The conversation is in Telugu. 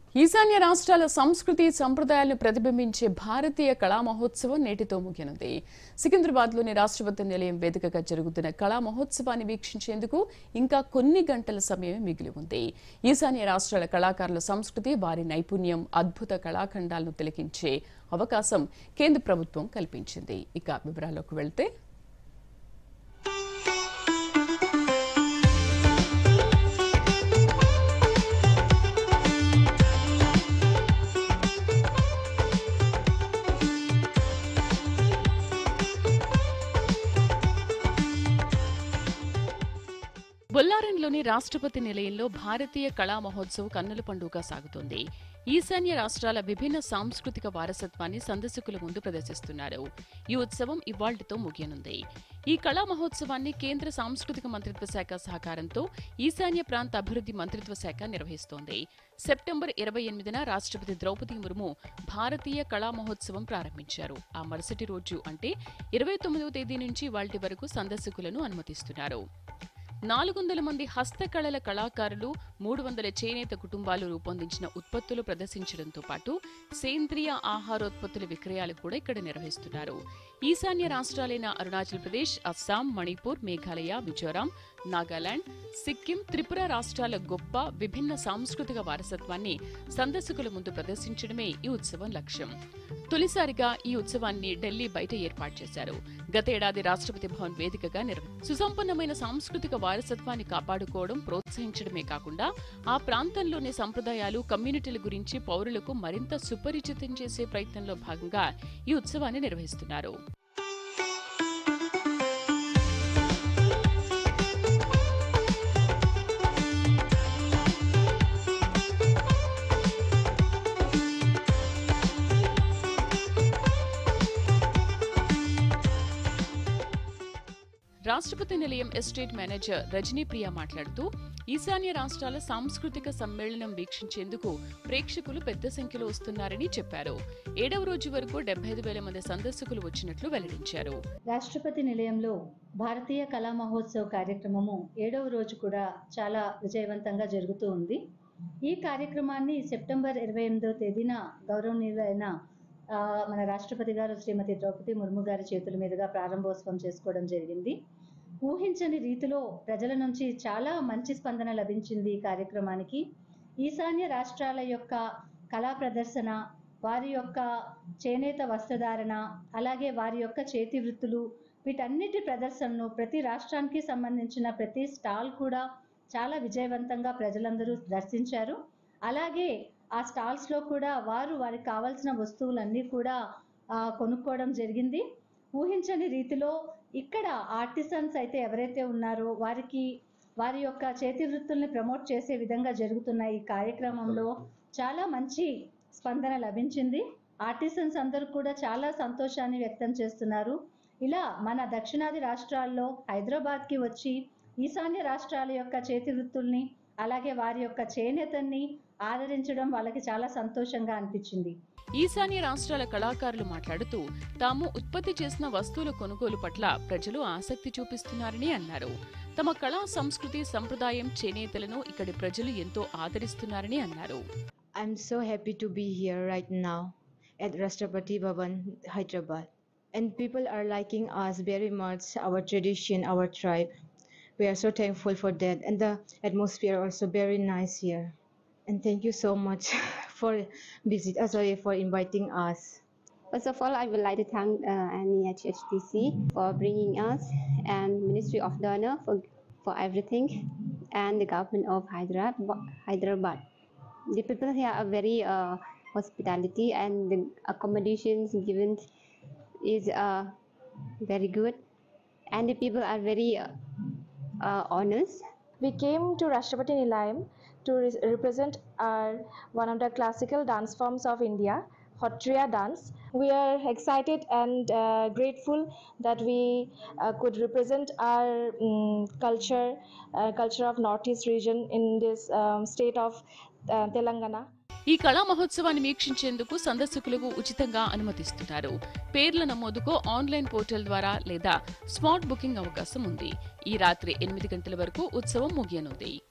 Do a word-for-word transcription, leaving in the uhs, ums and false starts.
ఈశాన్య రాష్ట్రాల సంస్కృతి సంప్రదాయాలను ప్రతిబింబించే భారతీయ కళా మహోత్సవం నేటితో ముగియనుంది. సికింద్రాబాద్లోని రాష్ట్రపతి నిలయం వేదికగా జరుగుతున్న కళా మహోత్సవాన్ని వీక్షించేందుకు ఇంకా కొన్ని గంటల సమయమే మిగిలి ఉంది. ఈశాన్య రాష్ట్రాల కళాకారుల సంస్కృతి, వారి నైపుణ్యం, అద్భుత కళాఖండాలను తిలకించే అవకాశం కేంద్ర ప్రభుత్వం కల్పించింది. ఇక వివరాల్లోకి వెళ్తే బొల్లారంలోని రాష్ట్రపతి నిలయంలో భారతీయ కళా మహోత్సవ్ కన్నుల పండుగ సాగుతోంది. ఈశాన్య రాష్ట్రాల విభిన్న సాంస్కృతిక వారసత్వాన్ని సందర్శకుల ముందు ప్రదర్శిస్తున్నారు. ఈ ఉత్సవం ఇవాళ్టితో ముగియనుంది. ఈ కళా మహోత్సవాన్ని కేంద్ర సాంస్కృతిక మంత్రిత్వ శాఖ సహకారంతో ఈశాన్య ప్రాంత అభివృద్ధి మంత్రిత్వ శాఖ నిర్వహిస్తోంది. సెప్టెంబర్ ఇరవై ఎనిమిదిన రాష్ట్రపతి ద్రౌపది ముర్ము భారతీయ కళా మహోత్సవం ప్రారంభించారు. ఆ మరుసటి రోజు అంటే ఇరవై తొమ్మిదవ తేదీ నుంచి ఇవాళ్టి వరకు సందర్శకులను అనుమతిస్తున్నారు. నాలుగు వందల మంది హస్తకళల కళాకారులు, మూడు వందల చేనేత కుటుంబాలు రూపొందించిన ఉత్పత్తులు ప్రదర్శించడంతో పాటు సేంద్రియ ఆహారోత్పత్తుల విక్రయాలు కూడా ఇక్కడ నిర్వహిస్తున్నారు. ఈశాన్య రాష్ట్రాలైన అరుణాచల్ ప్రదేశ్, అస్సాం, మణిపూర్, మేఘాలయ, మిజోరాం, నాగాలాండ్, సిక్కిం, త్రిపుర రాష్ట్రాల గొప్ప విభిన్న సాంస్కృతిక వారసత్వాన్ని సందర్శకుల ముందు ప్రదర్శించడమే ఈ ఉత్సవం లక్ష్యం. తొలిసారిగా ఈ ఉత్సవాన్ని ఢిల్లీ బయట ఏర్పాటు చేశారు. గతేడాది రాష్ట్రపతి భవన్ వేదికగా నిర్వహించారు. సుసంపన్నమైన సాంస్కృతిక వారసత్వాన్ని కాపాడుకోవడం, ప్రోత్సహించడమే కాకుండా ఆ ప్రాంతంలోని సంప్రదాయాలు, కమ్యూనిటీల గురించి పౌరులకు మరింత సుపరిచితం చేసే ప్రయత్నంలో భాగంగా ఈ ఉత్సవాన్ని నిర్వహిస్తున్నారు. రాష్ట్రపతి నిలయం ఎస్టేట్ మేనేజర్ రజనీ ప్రియా మాట్లాడుతూ, ఈశాన్య రాష్ట్రాల సాంస్కృతిక సమ్మేళనం వీక్షించేందుకు ప్రేక్షకులు పెద్ద సంఖ్యలో వస్తున్నారని చెప్పారు. ఏడవ రోజు వరకు డెబ్బై ఐదు వేల మంది సందర్శకులు వచ్చినట్లు వెల్లడించారు. రాష్ట్రపతి నిలయంలో భారతీయ కళా మహోత్సవ్ కార్యక్రమము ఏడవ రోజు కూడా చాలా విజయవంతంగా జరుగుతూ ఉంది. ఈ కార్యక్రమాన్ని సెప్టెంబర్ ఇరవై ఎనిమిదవ తేదీన గౌరవనీయులైన మన రాష్ట్రపతి గారు శ్రీమతి ద్రౌపది ముర్ము గారి చేతుల మీదుగా ప్రారంభోత్సవం చేసుకోవడం జరిగింది. ఊహించని రీతిలో ప్రజల నుంచి చాలా మంచి స్పందన లభించింది ఈ కార్యక్రమానికి. ఈశాన్య రాష్ట్రాల యొక్క కళా ప్రదర్శన, వారి యొక్క చేనేత వస్త్రధారణ, అలాగే వారి యొక్క చేతి వృత్తులు, వీటన్నిటి ప్రదర్శనను ప్రతి రాష్ట్రానికి సంబంధించిన ప్రతి స్టాల్ కూడా చాలా విజయవంతంగా ప్రజలందరూ దర్శించారు. అలాగే ఆ స్టాల్స్లో కూడా వారు వారికి కావాల్సిన వస్తువులన్నీ కూడా కొనుక్కోవడం జరిగింది. ఊహించని రీతిలో ఇక్కడ ఆర్టిసన్స్ అయితే ఎవరైతే ఉన్నారో వారికి వారి యొక్క చేతి వృత్తుల్ని ప్రమోట్ చేసే విధంగా జరుగుతున్న ఈ కార్యక్రమంలో చాలా మంచి స్పందన లభించింది. ఆర్టిసన్స్ అందరూ కూడా చాలా సంతోషాన్ని వ్యక్తం చేస్తున్నారు. ఇలా మన దక్షిణాది రాష్ట్రాల్లో హైదరాబాద్కి వచ్చి ఈశాన్య రాష్ట్రాల యొక్క చేతి వృత్తుల్ని, అలాగే వారి యొక్క చేనేతని ఆదరించడం వాళ్ళకి చాలా సంతోషంగా అనిపించింది. ఈశాన్య రాష్ట్రాల కళాకారులు మాట్లాడుతూ, తాము ఉత్పత్తి చేసిన వస్తువుల కొనుగోలు పట్ల ప్రజలు ఆసక్తి చూపిస్తున్నారని అన్నారు. తమ కళా సంస్కృతి సంప్రదాయం చేనేతలను ఇక్కడి ప్రజలు ఎంతో ఆదరిస్తున్నారని అన్నారు. I'm so happy to be here right now at Rashtrapati Bhavan, Hyderabad. And people are liking us very much, our tradition, our tribe. We are so thankful for that, and the atmosphere also very nice here. And thank you so much for visit, uh, sorry, for inviting us. First of all, I would like to thank uh, N E H H T C for bringing us, and Ministry of Donor for for everything, and the government of Hyderabad. Hyderabad. The people here are very uh, hospitality, and the accommodations given is uh, very good, and the people are very uh, uh, honest. We came to Rashtrapati Nilayam to re represent our one of the classical dance forms of India, Khatriya dance. We are excited and uh, grateful that we uh, could represent our um, culture, uh, culture of Northeast region in this um, state of uh, Telangana. ఈ కళా మహోత్సవాన్ని వీక్షించేందుకు సందర్శకులకు ఉచితంగా అనుమతిస్తున్నారు. పేర్ల నమోదుకు ఆన్లైన్ పోర్టల్ ద్వారా లేదా స్పాట్ బుకింగ్ అవకాశం ఉంది. ఈ రాత్రి ఎనిమిది గంటల వరకు ఉత్సవం ముగియనుంది.